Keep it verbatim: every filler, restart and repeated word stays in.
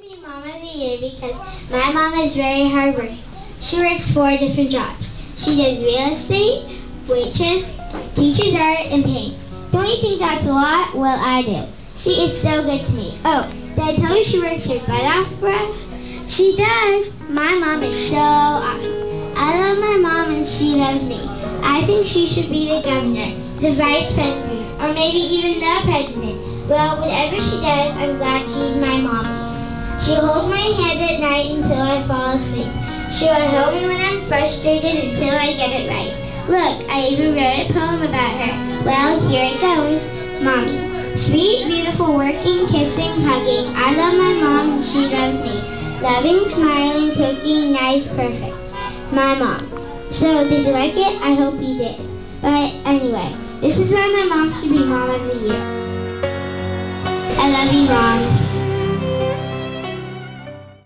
Be Mom of the Year because my mom is very hardworking. She works four different jobs. She does real estate, waitress, teaches art, and paints. Don't you think that's a lot? Well, I do. She is so good to me. Oh, did I tell you she works her butt off for us? She does. My mom is so awesome. I love my mom and she loves me. I think she should be the governor, the vice president, or maybe even the president. Well, whatever she does, I'm glad she's my mom. She holds my hand at night until I fall asleep. She will help me when I'm frustrated until I get it right. Look, I even wrote a poem about her. Well, here it goes. Mommy. Sweet, beautiful, working, kissing, hugging. I love my mom and she loves me. Loving, smiling, cooking, nice, perfect. My mom. So, did you like it? I hope you did. But anyway, this is why my mom should be Mom of the Year. I love you, Mom.